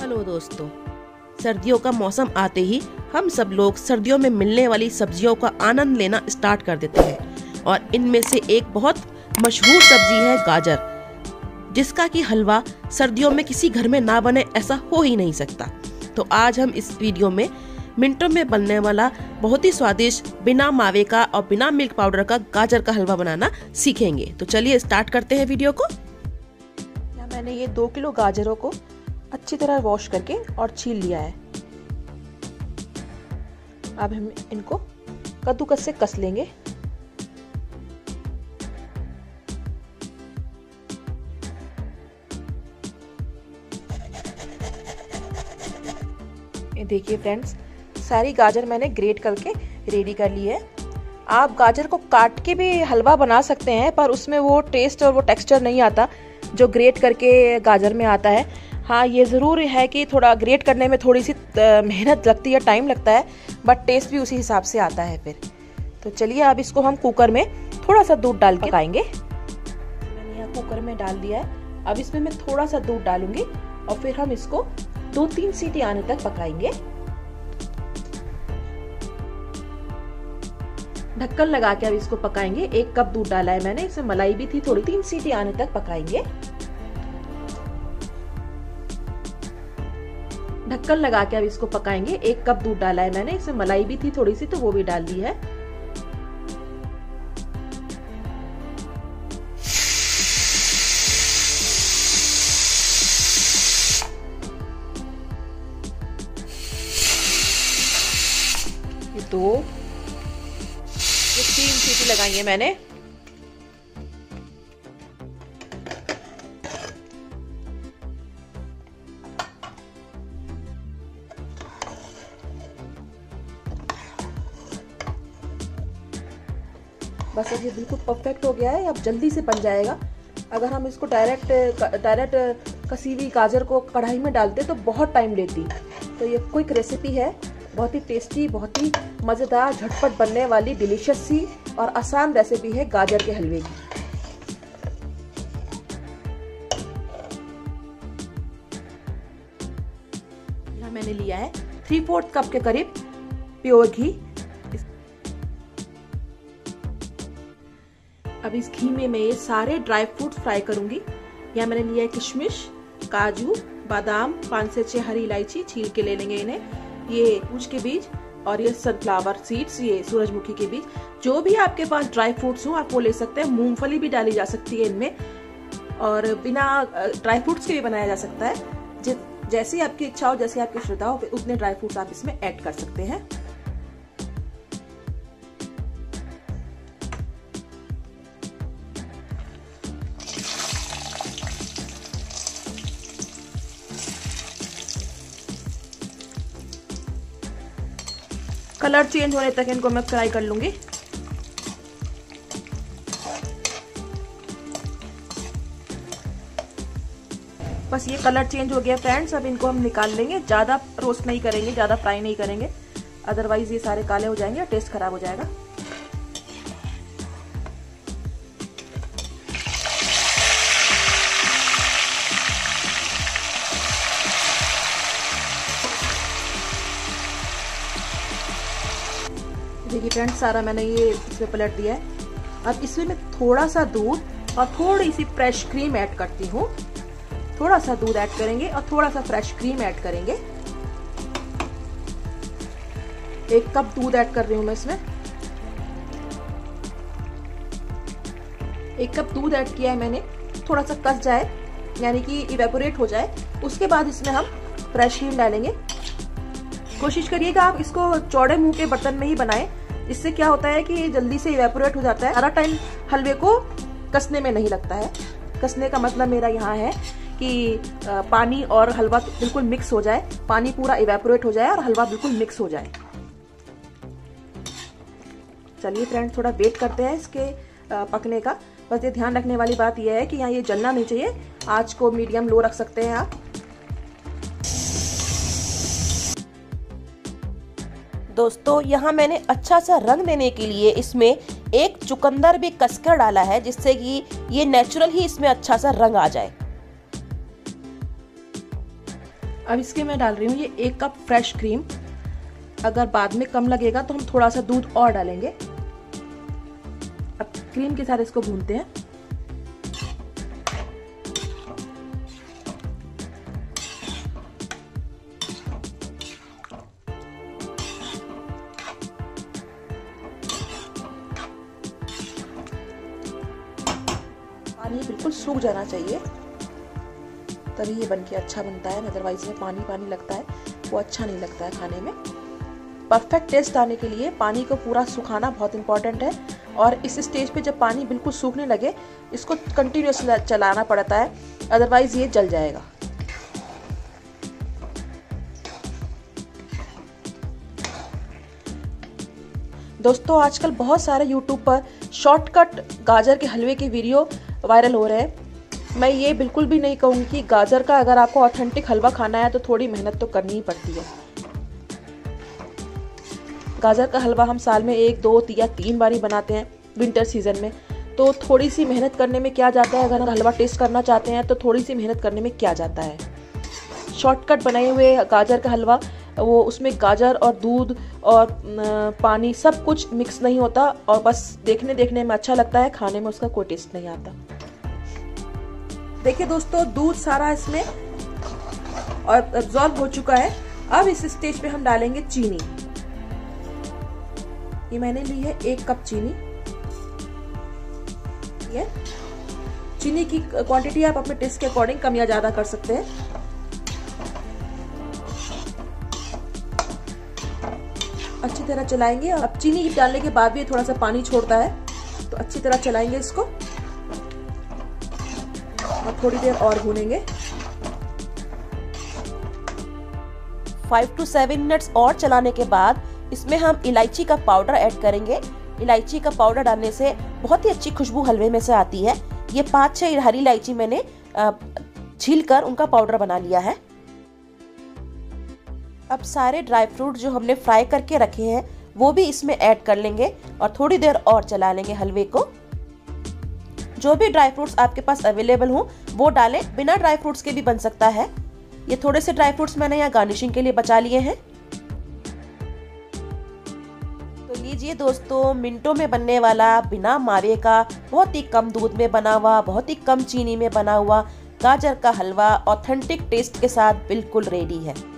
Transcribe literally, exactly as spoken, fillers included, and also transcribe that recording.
Hello दोस्तों, सर्दियों का मौसम आते ही हम सब लोग सर्दियों में मिलने वाली सब्जियों का आनंद लेना स्टार्ट कर देते हैं और इनमें से एक बहुत मशहूर सब्जी है गाजर, जिसका कि हलवा सर्दियों में किसी घर में ना बने ऐसा हो ही नहीं सकता। तो आज हम इस वीडियो में मिनटों में बनने वाला बहुत ही स्वादिष्ट बिना मावे का और बिना मिल्क पाउडर का गाजर का हलवा बनाना सीखेंगे। तो चलिए स्टार्ट करते हैं वीडियो को। यहाँ मैंने ये दो किलो गाजरों को अच्छी तरह वॉश करके और छील लिया है। अब हम इनको कद्दूकस से कस लेंगे। ये देखिए फ्रेंड्स, सारी गाजर मैंने ग्रेट करके रेडी कर ली है। आप गाजर को काट के भी हलवा बना सकते हैं, पर उसमें वो टेस्ट और वो टेक्सचर नहीं आता जो ग्रेट करके गाजर में आता है। हाँ, ये ज़रूर है कि थोड़ा ग्रेट करने में थोड़ी सी मेहनत लगती है, टाइम लगता है, बट टेस्ट भी उसी हिसाब से आता है फिर। तो चलिए अब इसको हम कुकर में थोड़ा सा दूध डाल के पकाएंगे। मैंने यहाँ कुकर में डाल दिया है। अब इसमें मैं थोड़ा सा दूध डालूंगी और फिर हम इसको दो तीन सीटी आने तक पकाएंगे। ढक्कन लगा के अब इसको पकाएंगे। एक कप दूध डाला है मैंने, इसमें मलाई भी थी थोड़ी। तीन सीटी आने तक पकाएंगे। ढक्कन लगा के अब इसको पकाएंगे। एक कप दूध डाला है मैंने, इसमें मलाई भी थी थोड़ी सी तो वो भी डाल दी है। ये दो ये तीन सीटी लगाई है मैंने। बस अब ये बिल्कुल परफेक्ट हो गया है। अब जल्दी से बन जाएगा। अगर हम इसको डायरेक्ट डायरेक्ट कसी हुई गाजर को कढ़ाई में डालते तो बहुत टाइम लेती। तो ये क्विक रेसिपी है, बहुत ही टेस्टी, बहुत ही मज़ेदार, झटपट बनने वाली डिलीशियस सी और आसान रेसिपी है गाजर के हलवे की। यहाँ मैंने लिया है थ्री फोर्थ कप के करीब प्योर घी। अब इस घी में मैं ये सारे ड्राई फ्रूट फ्राई करूंगी। यहाँ मैंने लिया है किशमिश, काजू, बादाम, पांच से छह हरी इलायची छील के ले लेंगे इन्हें, ये पूछ के बीज और ये सनफ्लावर सीड्स, ये सूरजमुखी के बीज। जो भी आपके पास ड्राई फ्रूट्स हो आप वो ले सकते हैं। मूंगफली भी डाली जा सकती है इनमें, और बिना ड्राई फ्रूट्स के भी बनाया जा सकता है। जैसी आपकी इच्छा हो, जैसी आपकी श्रद्धा हो, उतने ड्राई फ्रूट्स आप इसमें ऐड कर सकते हैं। कलर चेंज होने तक इनको मैं फ्राई कर लूंगी। बस ये कलर चेंज हो गया फ्रेंड्स। अब इनको हम निकाल लेंगे। ज्यादा रोस्ट नहीं करेंगे, ज्यादा फ्राई नहीं करेंगे, अदरवाइज ये सारे काले हो जाएंगे और टेस्ट खराब हो जाएगा। देखिए फ्रेंड्स, सारा मैंने ये इसमें पलट दिया है। अब इसमें मैं थोड़ा सा दूध और थोड़ी सी फ्रेश क्रीम ऐड करती हूँ। थोड़ा सा दूध ऐड करेंगे और थोड़ा सा फ्रेश क्रीम ऐड करेंगे। एक कप दूध ऐड कर रही हूँ मैं इसमें। एक कप दूध ऐड किया है मैंने। थोड़ा सा कस जाए, यानी कि इवेपोरेट हो जाए, उसके बाद इसमें हम फ्रेश क्रीम डालेंगे। कोशिश करिएगा आप इसको चौड़े मुंह के बर्तन में ही बनाएं। इससे क्या होता है कि जल्दी से इवेपोरेट हो जाता है। सारा टाइम हलवे को कसने में नहीं लगता है। कसने का मतलब मेरा यहाँ है कि पानी और हलवा बिल्कुल मिक्स हो जाए, पानी पूरा इवेपोरेट हो जाए और हलवा बिल्कुल मिक्स हो जाए। चलिए फ्रेंड्स, थोड़ा वेट करते हैं इसके पकने का। बस ये ध्यान रखने वाली बात यह है कि यहाँ ये जलना नहीं चाहिए। आंच को मीडियम लो रख सकते हैं आप। दोस्तों, यहाँ मैंने अच्छा सा रंग देने के लिए इसमें एक चुकंदर भी कसकर डाला है, जिससे कि ये नेचुरल ही इसमें अच्छा सा रंग आ जाए। अब इसके मैं डाल रही हूँ ये एक कप फ्रेश क्रीम। अगर बाद में कम लगेगा तो हम थोड़ा सा दूध और डालेंगे। अब क्रीम के साथ इसको भूनते हैं। पानी बिल्कुल सूख जाना चाहिए, तभी ये बनके अच्छा बनता है। अदरवाइज में पानी पानी लगता है, वो अच्छा नहीं लगता है खाने में। परफेक्ट टेस्ट आने के लिए पानी को पूरा सुखाना बहुत इंपॉर्टेंट है। और इस स्टेज पे जब पानी बिल्कुल सूखने लगे, इसको कंटिन्यूस चलाना पड़ता है, अदरवाइज ये जल जाएगा। दोस्तों आजकल बहुत सारे यूट्यूब पर शॉर्टकट गाजर के हलवे के वीडियो वायरल हो रहे हैं। मैं ये बिल्कुल भी नहीं कहूँगी कि गाजर का अगर आपको ऑथेंटिक हलवा खाना है तो थोड़ी मेहनत तो करनी ही पड़ती है। गाजर का हलवा हम साल में एक दो या तीन बार ही बनाते हैं विंटर सीजन में, तो थोड़ी सी मेहनत करने में क्या जाता है। अगर हम हलवा टेस्ट करना चाहते हैं तो थोड़ी सी मेहनत करने में क्या जाता है। शॉर्टकट बनाए हुए गाजर का हलवा, वो उसमें गाजर और दूध और पानी सब कुछ मिक्स नहीं होता, और बस देखने देखने में अच्छा लगता है, खाने में उसका कोई टेस्ट नहीं आता। देखिए दोस्तों, दूध सारा इसमें और एब्जॉर्ब हो चुका है। अब इस स्टेज पे हम डालेंगे चीनी। ये मैंने ली है एक कप चीनी। ये चीनी की क्वांटिटी आप अपने टेस्ट के अकॉर्डिंग कम या ज्यादा कर सकते हैं। अच्छी तरह चलाएंगे। अब चीनी डालने के बाद भी थोड़ा सा पानी छोड़ता है, तो अच्छी तरह चलाएंगे इसको और थोड़ी देर और भूनेंगे। फाइव टू सेवन मिनट्स और चलाने के बाद इसमें हम इलायची का पाउडर ऐड करेंगे। इलायची का पाउडर डालने से बहुत ही अच्छी खुशबू हलवे में से आती है। ये पांच छह हरी इलायची मैंने छील कर उनका पाउडर बना लिया है। अब सारे ड्राई फ्रूट जो हमने फ्राई करके रखे हैं वो भी इसमें ऐड कर लेंगे और थोड़ी देर और चला लेंगे हलवे को। जो भी ड्राई फ्रूट्स आपके पास अवेलेबल हो वो डालें, बिना ड्राई फ्रूट्स के भी बन सकता है। ये थोड़े से ड्राई फ्रूट्स मैंने यहाँ गार्निशिंग के लिए बचा लिए हैं। तो लीजिए दोस्तों, मिनटों में बनने वाला, बिना मावे का, बहुत ही कम दूध में बना हुआ, बहुत ही कम चीनी में बना हुआ गाजर का हलवा ऑथेंटिक टेस्ट के साथ बिल्कुल रेडी है।